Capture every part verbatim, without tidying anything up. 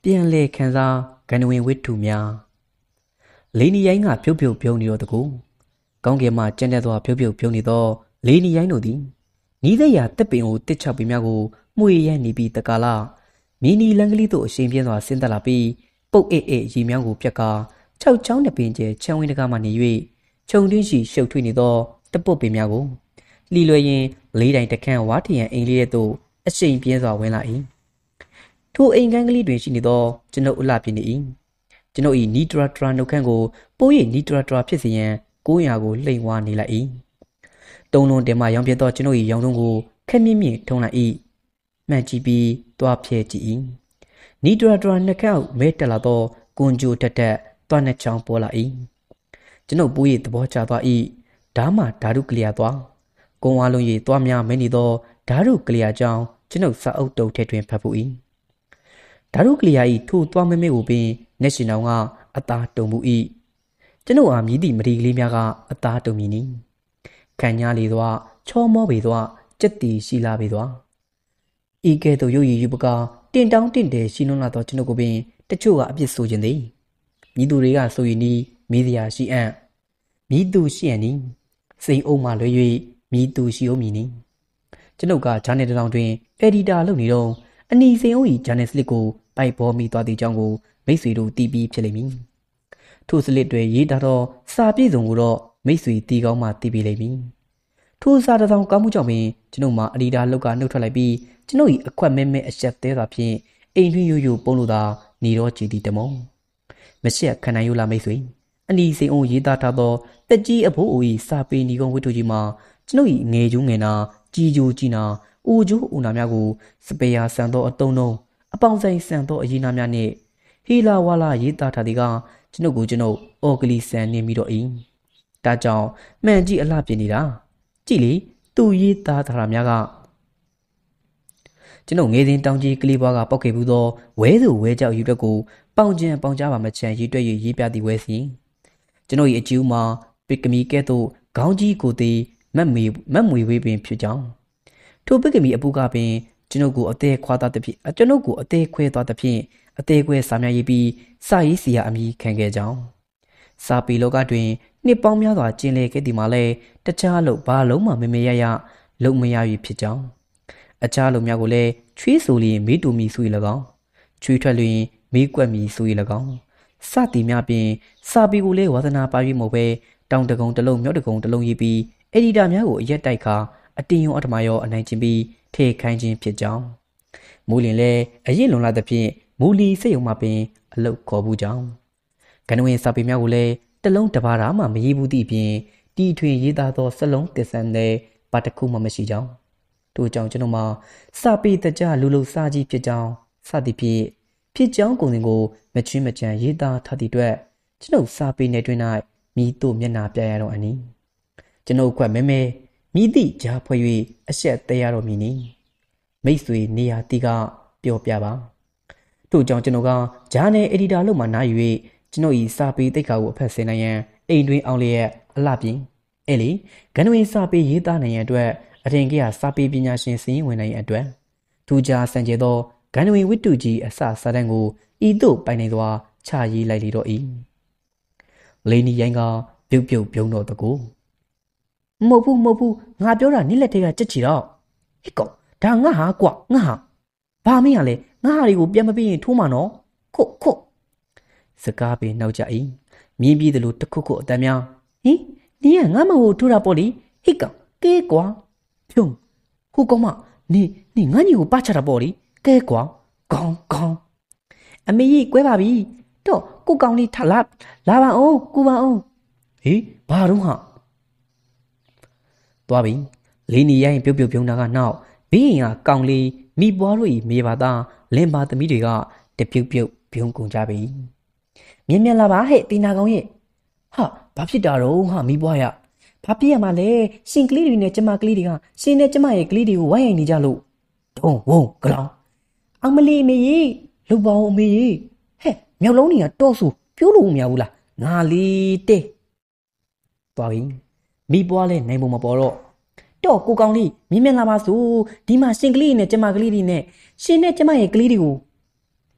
ပြန်လေခံစားဂန္ဓဝင်ဝိတ္ထုများလေးနီရိုင်းကပြုတ်ပြုတ်ပြုံးနေတော့တကူကောင်းကင်မှကျန်တဲ့သောပြုတ်ပြုတ်ပြုံးနေသောလေးနီရိုင်းတို့သည်နီးစရာတက်ပင်ကိုတစ်ချပင်များကိုမှုရရဲနေပြီးတကာလာမီနီလန်ကလေးတို့အရှင်ပြင်းစွာဆင်းသက်လာပြီးပုတ်အိတ်အိတ်ရီမြောင်းကိုပြက်ကာ၆ချောင်းတစ်ပင်ကျဲချမ်းဝင်းတကားမှနေ၍ခြုံတွင်းရှိရှုပ်ထွေးနေသောတပုတ်ပင်များကိုလှီလွယ်ရင်လေးတိုင်တခန့်ဝါထရန်အိမ်လေးရဲ့သို့အရှင်ပြင်းစွာဝင်လာ၏ထိုအိမ်ကန်းကလေးတွင်ရှိနေသောကျွန်ုပ်အလှပြင်းနေ၏ကျွန်ုပ်၏နီတရာတရာနှုတ်ခမ်းကိုပိုး၍နီတရာတရာဖြစ်စေရန်ကိုးရာကိုလှိမ့်ဝါနေလိုက်၏တုံလုံးတင်မှရောင်ပြသောကျွန်ုပ်၏ရောင်တုံးကိုခက်မြင့်မြင့်ထုံးလိုက်၏မှန်ကြည့်ပြီးသွားဖြဲကြည့်၏နီတရာတရာနှက်ခမ်းမဲတက်လာသောကွန်ဂျိုတက်တက်သွားနှချောင်းပေါ်လာ၏ကျွန်ုပ်ပိုး၏သဘောကျသွား၏ဓာမဓာတုကလျာသွားကုံဝါလုံး၏သွားများမဲနေသောဓာတုကလျာကြောင့်ကျွန်ုပ်စာအုပ်တုပ်ထဲတွင်ဖတ်ဖို့၏ဓာတုကလျာ၏ထို့သွားမဲမဲကိုပင်မျက်ရှင်တော်ကအသားတုံမှု၏ကျွန်ုပ်အားမြည်သည့်မဒီကလေးများကအသားတုံမည်နီခံညာလေသွားချောမောပေသွားကြက်တီရှိလာပေသွားဤကဲ့သို့ရုပ်ရည်ယူပကားတင်တောင်းတင့်တယ်ရှိလွန်းလာသောကျွန်ုပ်ကိုပင်တချို့ကအပြစ်ဆိုခြင်းသည်မြည်သူတွေကဆိုရင်နီးမိစရာရှိအံ့မြည်သူရှိရန်နီးစိန်အုံမှလွှဲ၍မြည်သူရှိအောင်မည်နီကျွန်ုပ်ကဂျာနယ်တောင်တွင်အက်ဒီတာလုပ်နေတော့အနီစိန်အုံ၏ဂျာနယ်စလစ်ကိုပိုက်ပေါ်မိသွားသည့်အကြောင်းကိုမိတ်ဆွေတို့တီးပြီးဖြစ်လိမ့်မည်ထိုစလစ်တွေရေးထားသောစာပြည့်စုံကိုတော့မိတ်ဆွေတီးကောင်းမှတီးပြီးလိမ့်မည်ထိုစာတစ်စောင်ကောင်းမှုကြောင့်ပင်ကျွန်ုပ်မှာအဒီတာလောက်ကနှုတ်ထွက်လိုက်ပြီးကျွန်ုပ်၏အခွက်မဲမဲအဆက်သေးတာဖြင့်အိမ်တွင်ရိုးရိုးပုံလို့သာနေတော့ကြည်သည်တမုံမရှက်ခဏယိုလာမိတ်ဆွေအနီစိန်အုံရေးသားထားသောတက်ကြီးအဖိုးအို၏စာပေနီကုံဝတ္ထုကြီးမှာကျွန်ုပ်၏ငယ်ကျူးငယ်နာကြီးကျူးကြီးနာအိုကျူးအိုနာများကိုစပယ်ယာဆန်သောအတုံးလုံးအပေါင်းဆိုင်ဆန်သောအရေးနာများနှင့်ဟီလာဝါလာရေးသားထားသည်ကကျွန်ုပ်ကိုကျွန်ုပ်အော်ဂလီဆန်နေပြီးတော့၏ဒါကြောင့်မှန်ကြည့်အလှပြနေတာကြည့်လေသူရေးသားထားတာများကကျွန်ုပ်ငယ်စဉ်တောင်ကြီးကလေးပွားကပောက်ခဲ့ဘူးသောဝဲသူဝဲကြောက်ယူတွက်ကိုပေါင်ကျန်ပေါင်ကြားပါမချန်ရေးတွက်၍ရေးပြသည့်ဝဲစီကျွန်ုပ်၏အကျူးမှာပစ်ကမီကဲ့သို့ခေါင်းကြီးကိုသည်မက်မီမက်မွေဝေးပင်ဖြစ်ကြောင်းထိုပစ်ကမီအပူကပင်ကျွန်ုပ်ကိုအသေးခွာသွားသဖြင့်ကျွန်ုပ်ကိုအသေးခွဲသွားသဖြင့်အသေးခွဲစာများရေးပြီးစာရေးစီရအမည်ခံခဲ့ကြောင်းစာပေလောကတွင်နှစ်ပေါင်းများစွာကျင်လည်ခဲ့သည်မှာလည်းတခြားလို့ဘာလုံးမှမမေရရလုံမရ၍ဖြစ်ကြောင်းအခြားလုံများကိုလည်းချွေးဆိုလျင်မေးတူမီဆို၍၎င်းချွေးထွက်လျင်မေးကွက်မီဆို၍၎င်းစသည်များပြင်စာပေကိုလည်းဝါသနာပါ၍မဟုတ်ပဲတောင်တကုံတစ်လုံးမြောက်တကုံတစ်လုံးရေးပြီးအက်ဒီတာများကိုအရက်တိုက်ခါအတင်းရောအထမရောအနိုင်ကျင့်ပြီးထေခိုင်းခြင်းဖြစ်ကြောင်းမူလင်လည်းအရင်လွန်လာသဖြင့်မူလီစိတ်ယုံမှပင်အလုတ်ခေါ်ဘူးကြောင်းကနဝင်စာပေများကိုလည်းတလုံးတပါးမှမရေးဘူးသည့်ပြင်တီထွင်ရေးသားသောစလုံးတစ္ဆန်တဲ့ပါတခုမှမရှိကြောင်းထို့ကြောင့်ကျွန်တော်မှာစာပေတကြလူလူစာကြီးဖြစ်ကြောင်းစသည်ဖြင့်ဖြစ်ကြောင်းကုန်စဉ်ကိုမချင်းမချန်ရေးသားထားသည့်အတွက်ကျွန်ုပ်စာပေနယ်တွင်၌မိတို့မျက်နာပြရတော့အနီးကျွန်ုပ်ခွက်မဲမဲမိသည့်ကြားဖွဲ့၍အဆက်သေးရတော့မည်နီမိတ်ဆွေနေရာတီကပြောပြပါထို့ကြောင့်ကျွန်တော်ကဂျာနယ်အက်ဒီတာလုပ်မှနားယူ၍ကျွန်ုပ်၏စာပေတိတ်ခါကိုအဖက်ဆင်နိုင်ရန်အိမ်တွင်အောင်လျက်အလှပြင်အဲ့လေဂန္ဓဝင်စာပေရေးသားနိုင်ရန်အတွက်အထင်ကြီးစာပေပညာရှင်စည်ရင်ဝင်နိုင်ရန်အတွက်ထူးခြားစံကျဲသောဂန္ဓဝင်ဝတ္ထုကြီးအစစာတန်းကိုဤသို့ပိုင်နိုင်စွာချရေးလိုက်လေတော့၏လေးနီရိုင်းကပြုတ်ပြုတ်ပြုံးတော့တကူမဟုတ်ဘူးမဟုတ်ဘူးငါပြောတာနိလက်တွေကကြက်ချီတော့ဟိကောင်ဒါငါဟာကွာငါဟာဘာမင်းရလဲငါဟာတွေကိုပြန်မပြီးရင်ထိုးမှာနော်ခုတ်ခုတ်စကားပင်နောက်ကြ၏မြင်းပြီးသလိုတခုခုအတမ်းများဟင်နင်ကငါမကိုထိုးတာပေါ့လေဟိကောင်ကဲကွာဖြုံဟိုကောင်မနေနေငါညီကိုပချတာပေါ့လေကဲကွာကောင်းကောင်းအမေကြီးကွဲပါပြီတော့ကိုကောင်လေးထလာလာပါအောင်ကူပါအောင်ဟေးဘာတော့ဟာသွားပြီလေးနီရိုင်းပြုတ်ပြုတ်ပြုံးတာကနောက်ဘေးရင်ကကောင်လေးမိပွားတို့ဤမေပါသားလင်ပါသမီးတွေကတပြုတ်ပြုတ်ပြုံးကုန်ကြပြီမြင်မြင်လာပါဟဲ့တီနာကောင်ရဲ့ဟာဘာဖြစ်တာတော့ဟာမိပွားရဘာဖြစ်ရမှာလဲရှင်ကလေးတွေနဲ့ကျမကလေးတွေကရှင်နဲ့ကျမရဲ့ကလေးတွေကိုဝိုင်းရိုက်နေကြလို့ဒုံဝုံကလောင်အောင်မလီအမေကြီးလုတ်ပါအောင်အမေကြီးဟဲ့မြောက်လုံးကြီးကတော့ဆူပြိုးလို့မရဘူးလားငါလေးတဲ့သွားပြီမိပွားလဲနိုင်ပုံမပေါ်တော့တော့ကိုကောင်လေးမြင်မြင်လာပါစို့ဒီမှာရှင်ကလေးနဲ့ကျမကလေးတွေနဲ့ရှင်နဲ့ကျမရဲ့ကလေးတွေကို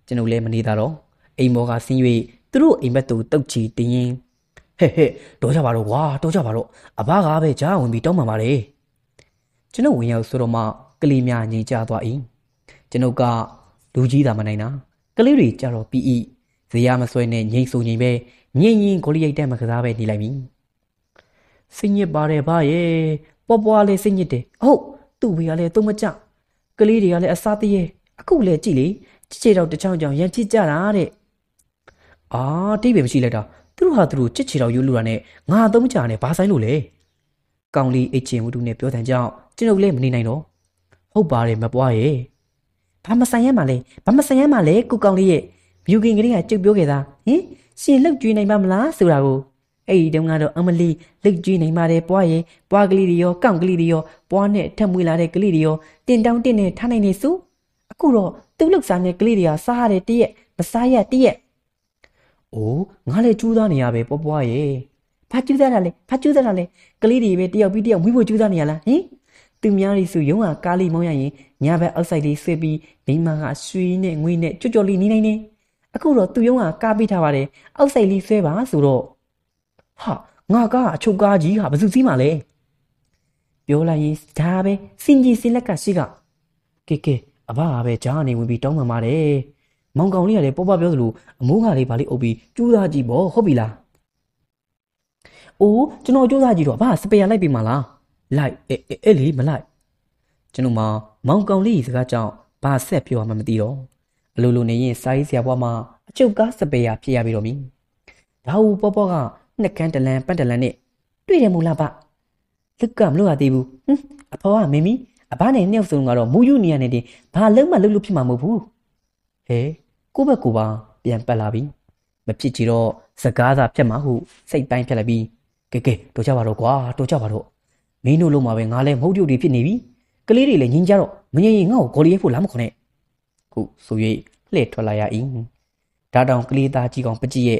ကျွန်ုပ်လည်းမနေတာတော့အိမ်မော်ကဆင်း၍သူတို့အိမ်ဘက်သို့တုတ်ချီတင်းရင်ဟဲ့ဟဲ့တော်ကြပါတော့ကွာတော်ကြပါတော့အဘကားပဲကြားဝင်ပြီးတောင်းပန်ပါလေကျွန်ုပ်ဝင်ရောက်ဆိုတော့မှကလေးများငြိမ်ချသွား၏ကျွန်ုပ်ကလူကြီးသာမနိုင်တာကလေးတွေကြတော့ပြီး၏ဇေယျမဆွဲနဲ့ငြိမ်ဆိုငြိမ်ပဲငြိမ်ရင်ကိုလေးရိုက်တဲ့မကစားပဲနေလိုက်ပြီစိတ်ညစ်ပါတယ်ဗျာရဲ့ပွားပွားလေးစိတ်ညစ်တယ်ဟုတ်သူ့ဘေးကလည်းတုံးမကြကလေးတွေကလည်းအစားတည်းရဲ့အခုလည်းကြည့်လေချစ်ချေတော့တချောင်းချောင်းရန်ချစ်ကြတာတဲ့အာတိပဲမရှိလိုက်တာသူတို့ဟာသူတို့ချစ်ချေတော့ယူလူတာနဲ့ငါသုံးချာနဲ့ဘာဆိုင်လို့လဲကောင်းလေးအိတ်ချင်ဝတ္ထုနဲ့ပြောတဲ့ကြောင့်ကျွန်ုပ်လည်းမနေနိုင်တော့ဟုတ်ပါတယ်မပွားရဲ့ဘာမဆိုင်ရမှာလဲဘာမဆိုင်ရမှာလဲကိုကောင်းလေးရဲ့မြူကင်ကလေးကကြုတ်ပြောခဲ့တာဟင်ရှင်လှုပ်ကြွေးနိုင်ပါမလားဆိုတာကိုအဲ့ဒီတုန်းကတော့အမလီလှုပ်ကြွေးနိုင်ပါတယ်ပွားရဲ့ပွားကလေးတွေရောကောင်းကလေးတွေရောပွားနဲ့ထက်မွေးလာတဲ့ကလေးတွေရောတင်တောင်းတင်နဲ့ထားနိုင်နေစုအခုတော့သူ့လှုပ်စားတဲ့ကလေးတွေကစားရတဲ့တရက်မစားရတရက်အိုးငါလည်းကျူးသားနေရပဲပွားပွားရဲ့ဘာကျူးသားတာလဲဘာကျူးသားတာလဲကလေးတွေပဲတယောက်ပြီးတယောက်မွေးဖို့ကျူးသားနေရလားဟင်သူများတွေစုရုံးကကားလေးမောင်းရရင်ညာဘက်အောက်ဆိုင်လေးဆွဲပြီးမိမကရွှေနဲ့ငွေနဲ့ကြွကြော်လေးနေနိုင်နေအခုတော့သူရုံးကကားပေးထားပါတယ်အောက်ဆိုင်လေးဆွဲပါဆိုတော့ဟာငါကအချုပ်ကားကြီးဟာဘယ်သူစီးမှလဲပြောလိုက်ရင်ဒါပဲစင်ကြီးစင်လက်ကရှိကကဲကဲအဘကပဲကြားနေဝင်ပြီးတောင်းပန်ပါတယ်မောင်ကောင်လေးကလည်းပေါ်ပပြောသလိုအမိုးကလေးဗာလေးအုပ်ပြီးကျူးသားကြည့်ပေါ့ဟုတ်ပြီလားအိုးကျွန်တော်ကျူးသားကြည့်တော့အဘစပယ်ယာလိုက်ပြီမလားလိုက်အဲအဲ့လေမလိုက်ကျွန်တော်မမောင်ကောင်လေးစကားကြောင့်ဘာဆက်ပြောမှမသိတော့အလိုလိုနေရင်စာရေးဆရာဘွားမှာအချုပ်ကားစပယ်ယာဖြစ်ရပြီတော့မင်းဒါဟူပေါ်ပေါ်ကနှစ်ကန်းတလန်ပတ်တလန်နဲ့တွေ့တယ်မို့လားဗျလက်ကမလို့ရသေးဘူးဟင်းအဖေကမင်းမီအဘနဲ့နှစ်ယောက်စုံကတော့မူယူနေရနေတယ်ဘာလုံးမလုံးလို့ဖြစ်မှာမဟုတ်ဘူးဟဲကိုဘက်ကိုပါပြန်ပတ်လာပြီမဖြစ်ချီတော့စကားသာဖြတ်မှာဟုစိတ်တိုင်းဖြတ်လိုက်ပြီးကဲကဲတော်ကြပါတော့ကွာတော်ကြပါတော့မင်းတို့လုံးမှာပဲငါလည်းမဟုတ်တူတွေဖြစ်နေပြီကလေးတွေလည်းညင်ကြတော့မငြိမ်ရင်ငါ့ကိုဂေါ်လီရိုက်ဖို့လာမခေါ်နဲ့ခုဆို၍လှည့်ထွက်လာရ၏ဒါတောင်ကလေးသားကြီးကောင်ပကြည့်ရဲ့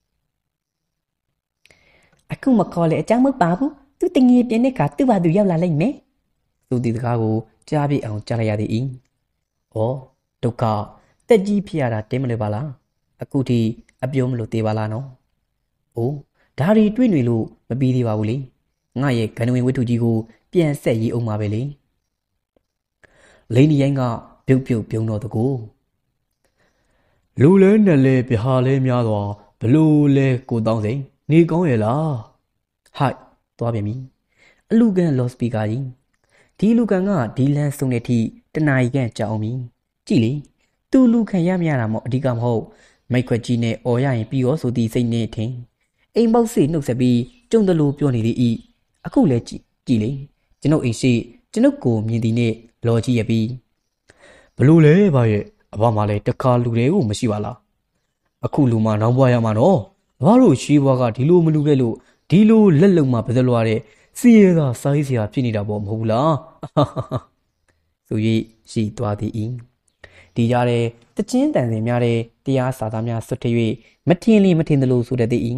အခုမခေါ်လေအကြောင်းမပါဘူးသူတငယ်ပြင်းတဲ့ကသူ့ဘာသူရောက်လာလိုက်မယ်သူဒီတကားကိုကြားပြအောင်ကြားလိုက်ရသည်၏ဩဒုက္ခတက်ကြီးဖြစ်ရတာတင်းမလို့ပါလားအခုထိအပြုံးမလို့သေးပါလားနော်အိုးဒါတွေတွေ့နေလို့မပြီးသေးပါဘူးလေငါရဲ့ဂန်ဝင်ဝတ္ထုကြီးကိုပြန်ဆက်ရေးအောင်ပါပဲလေလိန်ဒီရိုင်းကပြုတ်ပြုတ်ပြုံးတော့တကူလူလဲနဲ့လဲပြဟာလဲများသွားဘလို့လဲကိုတောင်းစိန်နေကောင်းရဲ့လားဟိုက်သွားပြန်ပြီအလူကန်လော့စပီကာကြီးဒီလူကန်ကဒီလန်စုံတဲ့ထိတနာရီခန့်ကြာအောင်ပြီကြည့်လေသူလူခံရမရတာမို့အဓိကမဟုတ်မိတ်ခွက်ကြီးနဲ့អော်ရရင်ပြီးရောဆိုသည့်စိတ်နဲ့ထင်အိမ်ပေါက်စိနှုတ်ဆက်ပြီးကျုံတလူပြောနေသည်ဤအခုလဲကြည့်ကြည့်လေကျွန်ုပ်အိမ်ရှိကျွန်ုပ်ကိုမြင်သည်နဲ့လော်ကြည့်ရပြီးဘလို့လဲဗျရဲ့အဘမလည်းတခါလူတွေကိုမရှိပါလားအခုလူမနောင်ဘွားရမှာနော်ဘာလို့ရှိဘွားကဒီလိုမလူခဲ့လို့ဒီလိုလက်လုံမှာပစလွားတဲ့စီရသာစာရေးစရာဖြစ်နေတာပေါ့မဟုတ်ဘူးလားဆို၍ရှိသွားသည်ဤဒီကြတဲ့တချင်းတန်စင်များတဲ့တရားစာသားများဆွတ်ထ၍မထင်လီမထင်သလိုဆိုတတ်သည်ဤ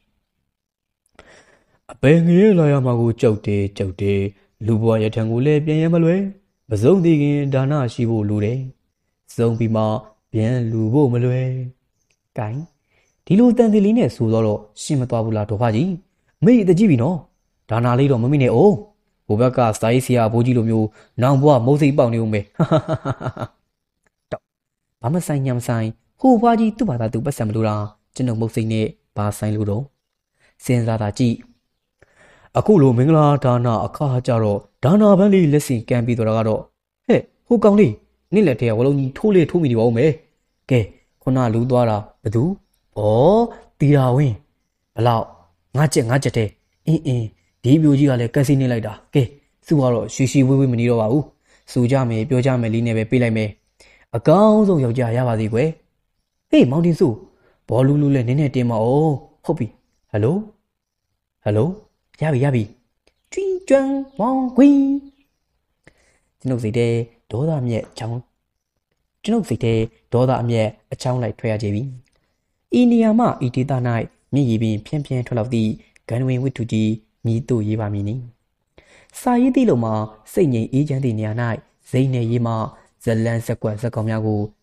အပင်ငရဲလာရမှာကိုကြောက်တယ်ကြောက်တယ်လူဘွားရထံကိုလည်းပြန်ရမလွယ်မစုံသေးခင်ဒါနရှိဖို့လိုတယ်စုံပြီးမှပြန်လူဖို့မလွယ်ဂိုင်းဒီလိုတန်စီလေးနဲ့ဆိုတော့ရှင်းမသွားဘူးလားတော်ဖကြီးမိတ်တကြည့်ပြီနော်ဒါနာလေးတော့မမိနဲ့အောင်ဟိုဘက်ကစာရေးဆရာဘိုးကြီးလိုမျိုးနောင်ဘွားမုတ်စိတ်ပေါက်နေဦးမယ်တော့ဘာမဆိုင်ညာမဆိုင်ဟိုဘွားကြီးသူ့ဘာသာသူပတ်စံမလို့လားကျွန်တော်မုတ်စိတ်နဲ့ဘာဆိုင်လို့တော့စဉ်းစားတာကြည့်အခုလိုမင်္ဂလာဒါနာအခါကြတော့ဒါနာပန်းလေးလက်စင်ကန်ပြီးတော့ကတော့ဟဲ့ဟိုကောင်လေးနေ့လက်ထဲကဝလုံးကြီးထိုးလေးထိုးမိနေပါဦးမယ်ကဲခုနလူသွားတာဘသူဩတီရာဝင်းဘလောက်ငါချက်ငါချက်တဲ့အင်းအင်းဒီမျိုးကြီးကလည်းကက်စီနေလိုက်တာကဲသူ့ကတော့ရွှေရွှေဝေးဝေးမနေတော့ပါဘူးစူကြမယ်ပြောကြမယ်လေးနဲ့ပဲပြေးလိုက်မယ်အကောင်းဆုံးယောက်ျားရပါသေးကွယ်ဟေးမောင်တင်စုဘောလူလူလည်းနင်းနေတင်မအောင်ဟုတ်ပြီဟယ်လိုဟယ်လိုရပြီရပြီကျွင်းကျွန်းဝေါကွီကျွန်ုပ်စိတ်ထဲဒေါသမြက်ချောင်းကျွန်ုပ်စိတ်ထဲဒေါသအမျက်အချောင်းလိုက်ထွက်ရကြပြီဤနေရာမှဤဒေသ၌မြည်ရည်ပင်ဖြန်းဖြန်းထွက်လောက်သည့်ဂန်ဝင်ဝတ္ထုကြီးမြည်တို့ရေးပါမည်နီစာရေးသည့်လိုမှာစိတ်ငြိမ်အေးချမ်းသည့်နေရာ၌ဇိမ်နေရေးမှဇလန်းဇက်ကွက်ဇက်ကောင်များကို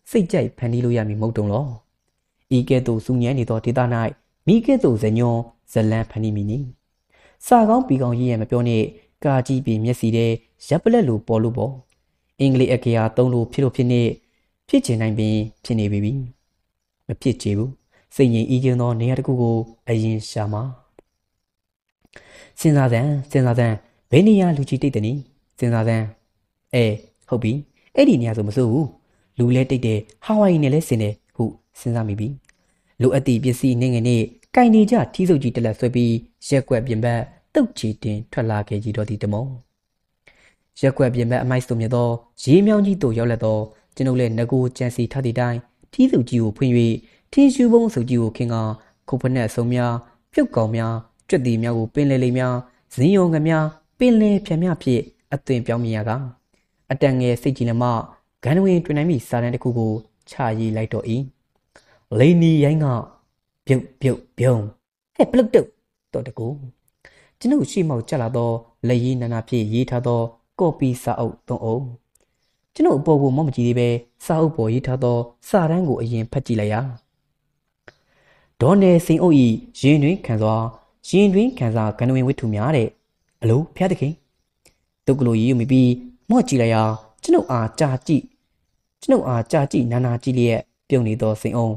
စိတ်ကြိုက်ဖန်တီးလို့ရမည်မဟုတ်တုံလောဤကဲ့သို့စူညံနေသောဒေသ၌မိကဲ့သို့ဇညွန်ဇလန်းဖန်တီးမိနီစာကောင်းပီကောင်းရေးရမပြောနဲ့ကာကြီးပင်မျက်စီတဲ့ရပ်ပလက်လိုပေါ်လို့ပေါ့အင်္ဂလိပ်အကေယာသုံးလို့ဖြစ်လို့ဖြစ်နေဖြစ်ချင်နိုင်ပင်ဖြစ်နေပြီမဖြစ်ချေဘူးစိတ်ငြိမ်အေးချမ်းသောနေရာတစ်ခုကိုအရင်ရှာမှာစဉ်းစားစမ်းစဉ်းစားစမ်းဘယ်နေရာလူကြီးတိတ်တယ်နီစဉ်းစားစမ်းအဲဟုတ်ပြီအဲ့ဒီနေရာဆိုမစိုးဘူးလူလဲတိတ်တယ်ဟာဝိုင်နဲ့လဲဆင်တယ်ဟုစဉ်းစားမိပြီလူအပ်သည့်ပစ္စည်းနေငယ်နဲ့ကင်နေကြထီးစုပ်ကြီးတက်လက်ဆွဲပြီးရက်ွက်ပြင်ပတုတ်ချီတင်ထွက်လာခဲ့ကြတော့သည်တမောရက်ွက်ပြင်ပအမိုက်စုံမြသောရေမြောင်းကြီးတို့ရောက်လက်သောကျွန်ုပ်လည်းငကိုကြံစီထားသည့်တိုင်ထီးစုပ်ကြီးကိုဖွင့်၍ထင်းရှူးပုံးစုပ်ကြီးကိုခင်းကခုဖက်နဲ့ဆုံများပြုတ်ကောင်များကြွက်တီများကိုပင်လေလေးများဇင်းယုံငများပင်လေဖြံများဖြင့်အသွင်ပြောင်းမြင်ရကအတန်ငယ်စိတ်ကြီးနှမဂန်ဝင်တွင်နိုင်မိစာတန်းတစ်ခုကိုချရေးလိုက်တော့၏လေနီရိုင်းကပြုတ်ပြုတ်ပြုံးဟဲ့ပလုတ်တုတ်တော့တကူကျွန်ုပ်ရှိမောက်ကြလာသောလက်ရည်နာနာဖြင့်ရေးထားသောကော်ပီစာအုပ်သုံးအုပ်ကျွန်ုပ်အပေါ်ကိုမော့မကြည့်သေးပဲစာအုပ်ပေါ်ရေးထားသောစာတန်းကိုအရင်ဖတ်ကြည့်လိုက်ရဒေါ်နယ်စိန်အုပ်၏ရင်တွင်ခံစွာရင်တွင်ခံစားကနဝင်ဝိထုများတဲ့အလိုဖျားသခင်တုတ်ကလေးရေးမိပြီးမော့ကြည့်လိုက်ရကျွန်ုပ်အားကြာကြည့်ကျွန်ုပ်အားကြာကြည့်နာနာကြည့်လျက်ပြုံနေသောစိန်အုံ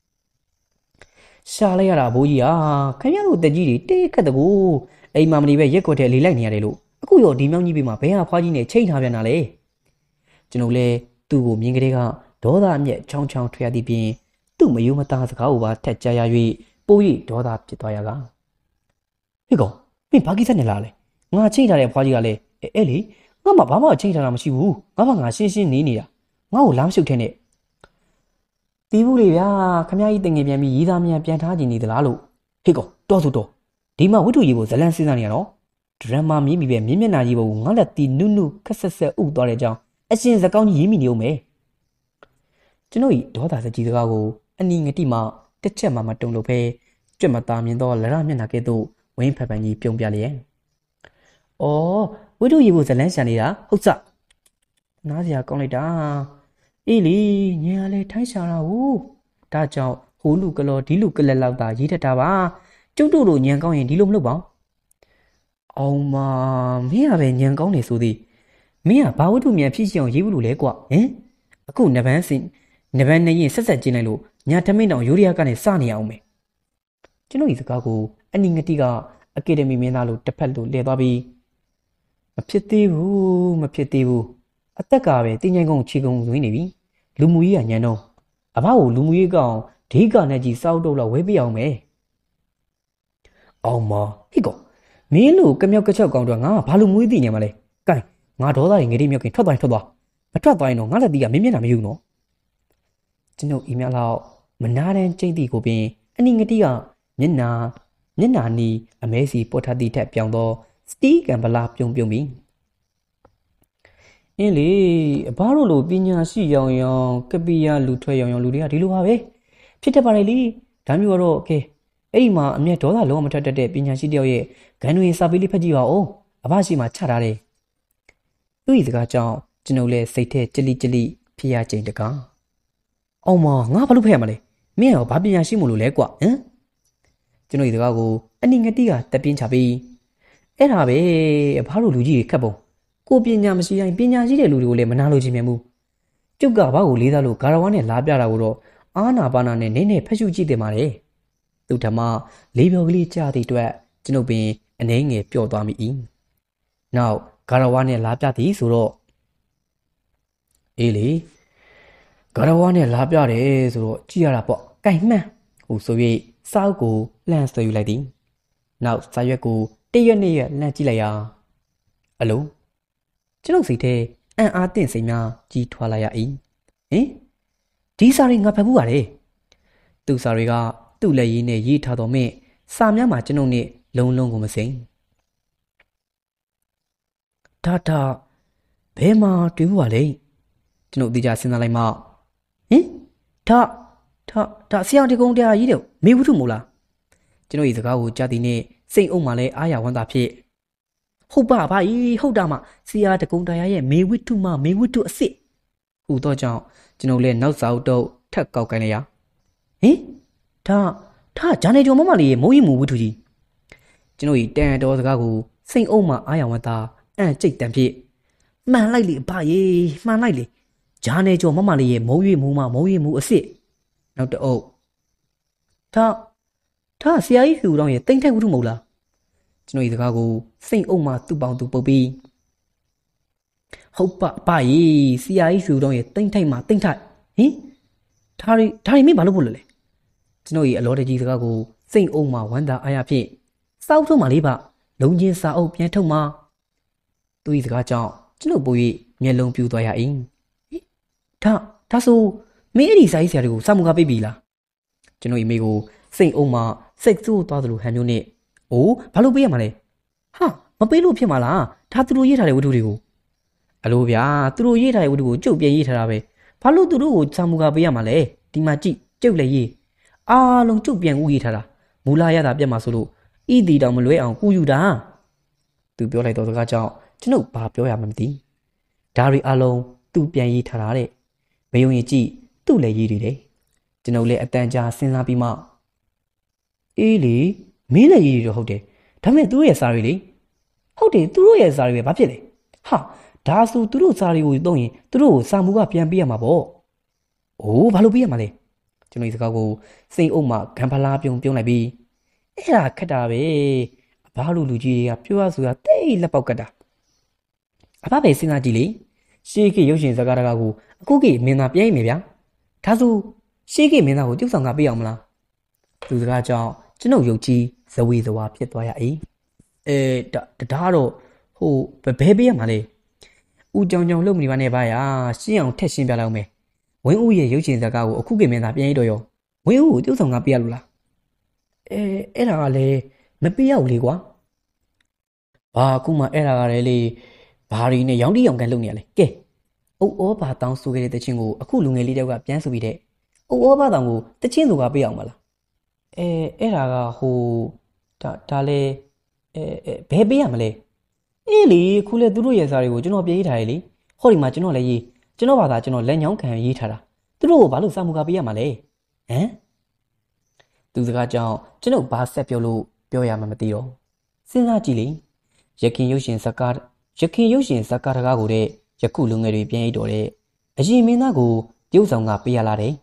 ရှာလိုက်ရတာဘိုးကြီးဟာခင်ဗျားတို့တက်ကြီးတွေတေးခတ်တကူအိမ်မှာမနေပဲရက်ကွက်ထဲလေးလိုက်နေရတယ်လို့အခုရောဒီမြောင်းကြီးပေးမှာဘယ်ဟာဖွားကြီးနဲ့ချိန်ထားပြန်တာလဲကျွန်ုပ်လည်းသူ့ကိုမြင်ကလေးကဒေါသအမျက်ချောင်းချောင်းထွက်ရသည့်ပြင်သူ့မယုံမသားစကားကိုပါထက်ကြားရ၍ပိုး၍ဒေါသဖြစ်သွားရကဟေ့ကောင်မင်းဘာကိစ္စနဲ့လာလဲငါချိန်ထားတဲ့ဖွားကြီးကလည်းအဲ့လေငါမှဘာမှချိန်ထားတာမရှိဘူးငါမှငါရှင်းရှင်းနေနေတာငါ့ကိုလမ်းရှုပ်ထဲနဲ့တီးဘူးလေဗျာခမကြီးတင်ငယ်ပြန်ပြီးရေးသားမြန်ပြန်ထားကြနေသလားလို့ဟေ့ကောင်တော်ဆိုတော့ဒီမှာဝိထုကြီးကိုဇလန်းစဉ်းစားနေရတော့ဒရမာမြည်မိပဲမြင်းမျက်နှာကြီးပေါ်ကိုငါလက်တီနုနုခက်ဆက်ဆက်ဥသွားတဲ့အကြောင်းအရှင်စကောင်းကြီးရေးမိနေဦးမယ်ကျွန်တော်ဤဒေါသစကြီးစကားကိုအနီငတိမှတစ်ချက်မှမတုံလို့ပဲကြွက်မသားမြင်သောလရမျက်နှာကဲ့သို့ဝင်းဖက်ပန်ကြီးပြုံးပြလျက်ဩဝိထုကြီးကိုဇလန်းရှာနေတာဟုတ်စနားစရာကောင်းလိုက်တာအေးလေညင်ရလဲထိုင်းရှာတာဟုတ်ဒါကြောင့်ဟိုလူကလော်ဒီလူကလက်လောက်သာရေးထက်တာပါကျုပ်တို့လိုညံကောင်းရင်ဒီလိုမလုပ်ပါအောင်မမင်းကပဲညံကောင်းနေဆိုသည်မင်းကဘာဝတ္ထုမြန်ဖြစ်ရှိအောင်ရေးဘူးလို့လဲကွာဟင်အခုနဗန်းစင်နဗန်းနဲ့ရင်ဆက်ဆက်ကျင်းလိုက်လို့ညာထမင်းတောင်ယူရီးယားကနေစနေရအောင်မယ်ကျွန်တော်ဒီစကားကိုအနီငတိကအကယ်ဒမီမင်းသားလို့တစ်ဖက်လို့လဲသွားပြီးမဖြစ်သေးဘူးမဖြစ်သေးဘူးအသက်ကပဲတင်းငိုင်းကုန်းခြေကုန်းသွင်းနေပြီလူမူကြီးကညံတော့အဘကိုလူမူကြီးကောင်ဒိကနဲ့ကြီးစောက်တော့လောက်ဝဲပြအောင်မယ်အောင်မဟိကောမင်းတို့ကမြောက်ကချောက်ကောင်တော့ငါဘာလို့မွေးသိနေမှာလဲကဲငါဒေါသတွေငရေမြောက်ကင်ထွက်သွားထွက်သွားမထွက်သွားရင်တော့ငါလက်တီးကမင်းမျက်နှာမယူနော်ကျွန်ုပ်အီးမေးလ်လောက်မနာတန်းကျိတ်တီကိုပင်အနီငတိကမျက်နှာမျက်နှာနီးအမဲစီပေါ်ထသည့်ထက်ပြောင်းသောစတီးကံပလာပြုံပြုံပြီးအင်းလေအဘတို့လိုပညာရှိရောင်ရောင်ကပီယာလူထွက်ရောင်ရောင်လူတွေကဒီလိုပါပဲဖြစ်တတ်ပါလေလေဒါမျိုးကတော့โอเคအဲ့ဒီမှာအမျက်ဒေါသလုံးဝမထွက်တတ်တဲ့ပညာရှိတယောက်ရဲ့ဂန်တွေစာပေလေးဖတ်ကြည့်ပါဦးအဘရှိမှချထားတယ်သူ့ဤစကားကြောင့်ကျွန်ုပ်လည်းစိတ်ထဲကြလိကြလိဖြစ်ရချိန်တကားအောင်မငါဘာလို့ဖတ်ရမှာလဲမင်းရောဘာပညာရှိမို့လို့လဲကွဟမ်ကျွန်ုပ်ဤစကားကိုအနိငတိကတက်ပြင်းချပြီးအဲ့ဒါပဲအဘတို့လူကြီးတွေခက်ပုံကိုပညာမရှိရင်ပညာရှိတဲ့လူတွေကိုလည်းမနာလို့ခြင်းမြန်ဘူးကျုပ်ကဘာကိုလေးစားလို့ဂါရဝါနဲ့လာပြတာကိုတော့အာနာပါနာနဲ့နင်းနဲ့ဖက်ရှုကြည့်တယ်မှာလေသူထမလေးပြောကလေးကြားသည့်အတွက်ကျွန်ုပ်ပင်အနေငယ်ပျော့သွားမိ၏နောက်ဂါရဝါနဲ့လာပြသည်ဆိုတော့အေးလေဂါရဝါနဲ့လာပြတယ်ဆိုတော့ကြည့်ရတာပေါ့ကင်မှန်းဟိုဆို၍စောက်ကိုလှမ်းဆွဲယူလိုက်သည်နောက်စာရွက်ကိုတရွက်နှစ်ရွက်လှမ်းကြည့်လိုက်ရာအလုံးကျွန်ုပ်စိတ်ထဲအံ့အားသင့်စိတ်များကြီးထွားလာရ၏ဟင်ဒီစာတွေငါဖတ်ဘူးပါလေသူစာတွေကသူ့လက်ရည်နဲ့ရေးထားတော်မင်းစာများမှာကျွန်ုပ်နဲ့လုံးလုံးကိုမစိမ့်ဒါတာဘယ်မှာတွေ့ဘူးပါလဲကျွန်ုပ်သိကြစဉ်းစားလိုက်မှဟင်ဒါဒါဒါဆရာတကုံတရားကြီးတယ်မေဝုထုမို့လားကျွန်ုပ်ဤစကားကိုကြားသည်နဲ့စိတ်အုပ်မှလည်းအားရဝမ်းသာဖြစ်ဟုတ်ပါပါ၏ဟုတ်တာမှဆရာတကုံတရားရဲ့မေဝိတုမမေဝိတုအစ်စ်ဟုတော့ကြောင့်ကျွန်တော်လည်းနောက်စာအုပ်တော့ထက်ကောက်ကိုင်းလိုက်ရဟင်ဒါဒါဂျာနေကျော်မမလေးရဲ့မိုးရီမူဝတ္ထုကြီးကျွန်တော်ဤတန်တော်စကားကိုစိတ်အုပ်မှအားရဝတ်သားအံ့ကြိတ်တန်ဖြစ်မှန်လိုက်လေအဖကြီးမှန်လိုက်လေဂျာနေကျော်မမလေးရဲ့မိုးရီမူမှမိုးရီမူအစ်စ်နောက်တအုပ်ဒါဒါဆရာကြီးဖြူတောင်းရဲ့တိမ့်ထိုက်ဝတ္ထုမဟုတ်လားကျွန်တော်ဤစကားကိုစိတ်အုပ်မှသူ့ပေါင်းသူပုတ်ပြီးဟုတ်ပါပါကြီးဆရာကြီးဖြူတောင်းရဲ့တိမ့်ထိုက်မှတိမ့်ထိုက်ဟင်ဒါရီဒါရီမင်းဘာလို့ဖို့လဲလဲကျွန်တော်ဤအလောတကြီးစကားကိုစိတ်အုပ်မှဝမ်းသာအားရဖြင့်စောက်ထုတ်မှလေးပါလုံချင်းစာအုပ်ပြန်ထုတ်မှသူဤစကားကြောင့်ကျွန်တော်ပို၍မျက်လုံးပြူသွားရ၏ဒါဒါဆိုမင်းအဲ့ဒီစာရေးဆရာတွေကိုစာမှုကပေးပြီလားကျွန်တော်ဤမိကိုစိတ်အုပ်မှစိတ်ဆိုးသွားသလိုဟန်မျိုးနဲ့အိုးဘာလို့ပေးရမှာလဲဟာမပေးလို့ဖြစ်မှာလားဒါသူတို့ရေးထားတဲ့ဝတ္ထုတွေကိုအလိုဗျာသူတို့ရေးထားတဲ့ဝတ္ထုကိုကျုပ်ပြန်ရေးထားတာပဲဘာလို့သူတို့ကိုစာမှုကပေးရမှာလဲဒီမှာကြည့်ကျုပ်လည်းရေးအားလုံးကျုပ်ပြန်ဦးရေးထားတာမူလာရတာပြတ်မှာဆိုလို့ဤတီတောင်မလွဲအောင်ကူယူတာသူပြောလိုက်တော့စကားကြောင့်ကျွန်ုပ်ဘာပြောရမှမသိဒါရီအလုံးသူပြန်ရေးထားတာတဲ့မယုံရင်ကြည့်သူ့လည်းရေးတယ်ကျွန်ုပ်လည်းအတန်ကြာစဉ်းစားပြီးမှအေးလေမင်းလည်းရေးတယ်တော့ဟုတ်တယ်ဒါပေမဲ့သူတို့ရဲ့စာရီလေဟုတ်တယ်သူတို့ရဲ့စာရီပဲဘာဖြစ်လဲဟာဒါဆိုသူတို့စာရီကိုသုံးရင်သူတို့ကိုစာမှုကပြန်ပေးရမှာပေါ့အိုးဘာလို့ပေးရမှာလဲကျွန်တော်ဒီစကားကိုစိတ်အုပ်မှဂံဖလားပြုံပြုံးလိုက်ပြီးအဲ့ဒါခက်တာပဲအဘလူလူကြီးတွေကပြောရဆိုတာတိတ်လက်ပေါက်ကတ်တာအဘပဲစဉ်းစားကြည့်လေရှေးခေတ်ရုပ်ရှင်ဇာတ်ကားတကားကိုအခုခေတ်မင်းသားပြန်ရမယ်ဗျာဒါဆိုရှေးခေတ်မင်းသားကိုပြုတ်ဆောင်ကပေးအောင်မလားသူစကားကြောင့်ကျွန်ုပ်ရုပ်ကြီးဇဝေဇဝါဖြစ်သွားရ၏အဲဒါဒါတော့ဟိုဘယ်ပေးရမှာလဲဦးကြောင်ကြောင်လုံမနေပါနဲ့ဗျာရှင်းအောင်ထက်ရှင်းပြလိုက်မယ်ဝင်းဦးရဲ့ရုပ်ရှင်ဇာတ်ကားကိုအခုခေတ်မင်းသားပြန်ရတော့ရောဝင်းဦးကိုပြုတ်ဆောင်ကပေးရလို့လားအဲအဲ့ဒါကလည်းမပေးရဘူးလေကွာဘာအခုမှအဲ့ဒါကလည်းလေဘာရီနဲ့ရောင်တီရောင်ကန်လုပ်နေရလဲကဲအုတ်ဩဘာတောင်းဆိုခဲ့တဲ့တချင်းကိုအခုလူငယ်လေးတယောက်ကပြန်ဆိုပြီးတဲ့အုတ်ဩဘာတောင်းကိုတချင်းဆိုကပေးအောင်မလားအဲအဲ့ဒါကဟိုဒါဒါလေအဲဘယ်ပေးရမလဲအေးလေခုလေသူတို့ရဲ့စာတွေကိုကျွန်တော်ပြေးထားရလေဟောဒီမှာကျွန်တော်လည်းရေးကျွန်တော်ဘာသာကျွန်တော်လက်ညောင်းခံရေးထားတာသူတို့ကိုဘာလို့စာမှုကပေးရမှာလဲဟမ်သူစကားကြောင့်ကျွန်တော်ဘာဆက်ပြောလို့ပြောရမှမသိတော့စဉ်းစားကြည့်လေရခင်ရုပ်ရှင်ဇာတ်ကားရခင်ရုပ်ရှင်ဇာတ်ကားတကားကိုတဲ့ယခုလူငယ်တွေပြန်ရတော့တဲ့အရင်မင်းသားကိုပြုတ်ဆောင်ကပေးရလာတယ်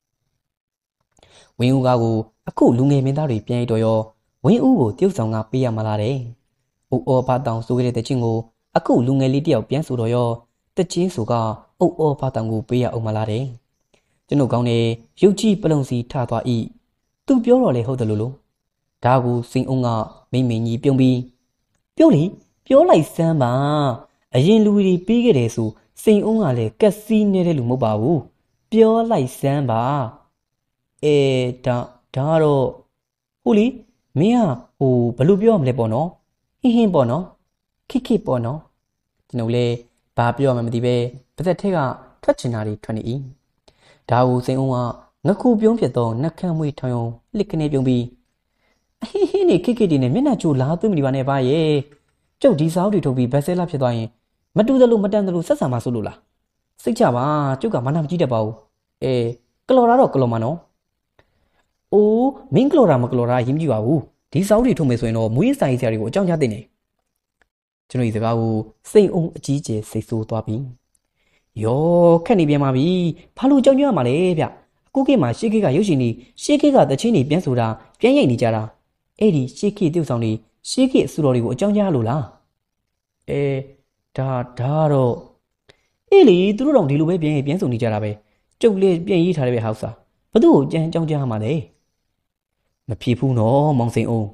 ဝင်းဦးကားကိုအခုလူငယ်မင်းသားတွေပြန်ရတော့ရောဝင်းဦးကိုပြုတ်ဆောင်ကပေးရမှာလားတဲ့။အုတ်အော်ဘာတောင်ဆိုခဲ့တဲ့တချင်းကိုအခုလူငယ်လေးတယောက်ပြန်ဆိုတော့ရောတချင်းဆိုကအုတ်အော်ဘာတောင်ကိုပေးရအောင်မလားတဲ့။ကျွန်ုပ်ကောင်းနေရုပ်ကြီးပလုံစီထသွား၏သူပြောတော့လေဟုတ်တယ်လို့လို့ဒါကိုစိန်အုံးကမိမင်းကြီးပြုံးပြီးပြောလေပြောလိုက်စမ်းပါအရင်လူတွေပြီးခဲ့တယ်ဆိုစိန်အုံးကလည်းကက်စီနေတဲ့လူမဟုတ်ပါဘူးပြောလိုက်စမ်းပါအဲဒါဒါတော့ဟုတ်လေမင်းကဟိုဘလို့ပြောရမလဲပေါ့နော်ဟင်းဟင်းပေါ့နော်ခိခိပေါ့နော်ကျွန်တော်လည်းဘာပြောမှမသိပဲပါသက်ထက်ကထွက်ချင်တာတွေထွက်နေ၏ဒါကိုစိန်အုံးကငခုပြုံးဖြစ်သောနှက်ခမ်းမွေးထောင်ယုံလစ်ကနေပြုံးပြီးအဟင်းဟင်းနေခိခိတီနဲ့မျက်နှာချိုးလာသွင်းမနေပါနဲ့ပါရဲ့ကျုပ်ဒီစာအုပ်တွေထုတ်ပြီးဘက်ဆဲလာဖြစ်သွားရင်မတူသလိုမတန်သလိုဆက်ဆံမှာဆိုလို့လားစိတ်ချပါကျုပ်ကမနာမကြည့်တတ်ပါဘူးအဲကလော်ရာတော့ကလော်မနော်အိုးမင်းကလော်ရာမကလော်ရာရင်းကြည့်ပါဘူးဒီစာအုပ်တွေထုတ်မယ်ဆိုရင်တော့မွေးဆိုင်ဆရာတွေကိုအကြောင်းကြားတင်နေကျွန်တော်ဒီစကားကိုစိတ်အုံအကြီးကျယ်စိတ်ဆိုးသွားပြီယောခက်နေပြန်ပါပြီဘာလို့ကြောက်ကြရမှာလဲဗျအခုခေတ်မှာရှေးခေတ်ကရုပ်ရှင်တွေရှေးခေတ်ကသချင်းတွေပြန်ဆိုတာပြန်ရိုက်နေကြတာအဲ့ဒီရှေးခေတ်ပြုတ်ဆောင်တွေရှေးခေတ်အစူတော်တွေကိုအကြောင်းကြားလို့လားအဲဒါဒါတော့အေးလေသူတို့တော့ဒီလိုပဲပြန်ရိုက်ပြန်ဆိုနေကြတာပဲကျုပ်လေးပြန်ရေးထားတဲ့ပဲဟောက်စာဘသူ့ကိုကြမ်းကြောင်းကြားမှာလဲမဖြစ်ဘူးနော်မောင်စိန်အောင်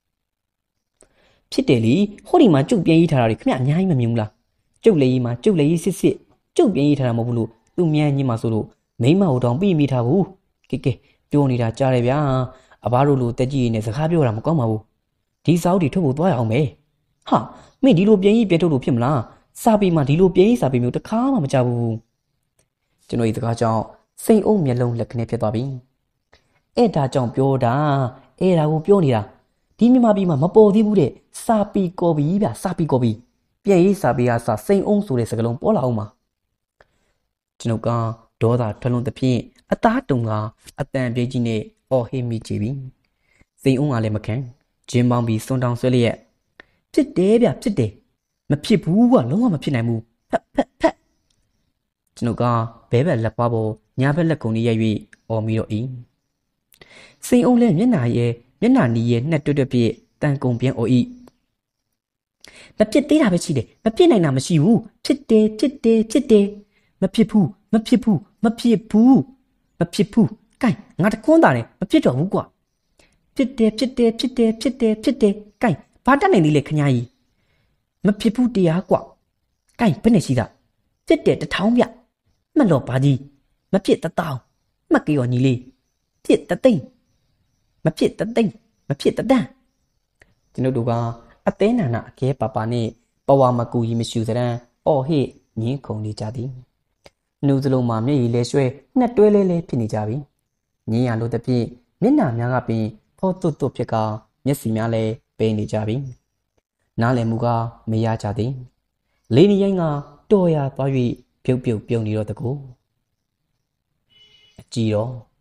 ဖြစ်တယ်လေဟောဒီမှာကျုပ်ပြန်ရေးထားတာတွေခင်ဗျအများကြီးမမြင်ဘူးလားကျုပ်လေးရေးမှာကျုပ်လေးရေးစစ်စစ်ကျုပ်ပြန်ရေးထားတာမဟုတ်ဘူးလို့သူ့မြန်ညင်းမှာဆိုလို့မိမကိုတောင်ပြီးမိထားဘူးကဲကဲပြောနေတာကြားတယ်ဗျာအဘတို့လိုတက်ကြီးနေစကားပြောတာမကောင်းပါဘူးဒီစာအုပ်တွေထုတ်ဖို့သွားရအောင်မယ်ဟာမင်းဒီလိုပြန်ရေးပြထုတ်လို့ဖြစ်မလားစာပေမှာဒီလိုပြန်ရေးစာပေမျိုးတစ်ခါမှမကြဘူးကျွန်တော်ဒီစကားကြောင့်စိတ်အုံမျက်လုံးလက်ကနေဖြစ်သွားပြီအဲ့ဒါကြောင့်ပြောတာအဲ့ဒါကိုပြောနေတာဒီမြန်မာပြည်မှာမပေါ်သေးဘူးတဲ့စာပေကော်ပီဗျာစာပေကော်ပီပြန်ရေးစာပေကစာစိတ်အုံဆိုတဲ့စကားလုံးပေါ်လာအောင်ပါကျွန်ုပ်ကဒေါသထွက်လွန်သဖြင့်အသားတုံကအတန်ပြေးကြီးနဲ့အော်ဟစ်မိကြပြီစိန်အုံးကလည်းမခံဂျင်းပေါင်းပြီးစွန်တောင်ဆွဲလျက်ဖြစ်တယ်ဗျဖြစ်တယ်မဖြစ်ဘူးကလုံးဝမဖြစ်နိုင်ဘူးဖက်ဖက်ဖက်ကျွန်ုပ်ကဘဲဘက်လက်ပွားပေါ်ညာဘက်လက်ကုံလေးရိုက်၍အော်မိတော့၏စိန်အုံးလည်းမျက်နှာရဲ့မျက်နှာနီးရဲ့နှက်တွတ်တွတ်ပြည့်တန်ကုန်ပြန်အော်၏မဖြစ်သေးတာပဲရှိတယ်မဖြစ်နိုင်တာမရှိဘူးဖြစ်တယ်ဖြစ်တယ်ဖြစ်တယ်မဖြစ်ဘူးမဖြစ်ဘူးမဖြစ်ဘူးမဖြစ်ဘူးကဲငါတကွန်းတာနဲ့မဖြစ်တော့ဘူးကွာဖြစ်တယ်ဖြစ်တယ်ဖြစ်တယ်ဖြစ်တယ်ဖြစ်တယ်ကဲဘာတတ်နိုင်သေးလဲခညာကြီးမဖြစ်ဘူးတရားကွာကဲဘယ်နဲ့ရှိတာဖြစ်တယ်တထောင်ပြမှတ်လို့ဘာကြီးမဖြစ်တတောင်မှတ်ကြော်ညီလေးဖြစ်တသိမ့်မဖြစ်တသိမ့်မဖြစ်တတန်းကျွန်တို့တို့ကအသေးနာနာအကဲပါပါနဲ့ပဝါမကူကြီးမရှူစရန်အော်ဟစ်ငင်းခုန်နေကြသည်နှုတ်စလုံးမှာမျက်ရည်လဲရွှဲနှက်တွဲလဲလဲဖြစ်နေကြပြီငင်းရလို့တစ်ပြည့်မျက်နှာများကပင်ဖောတွတ်တွတ်ဖြစ်ကမျက်စီများလဲပိန်နေကြပြီနားလည်မှုကမရကြသည်လေးနီရိုင်းကတော်ရသွား၍ပြုတ်ပြုတ်ပြုံနေတော့တကူအကြည်တော့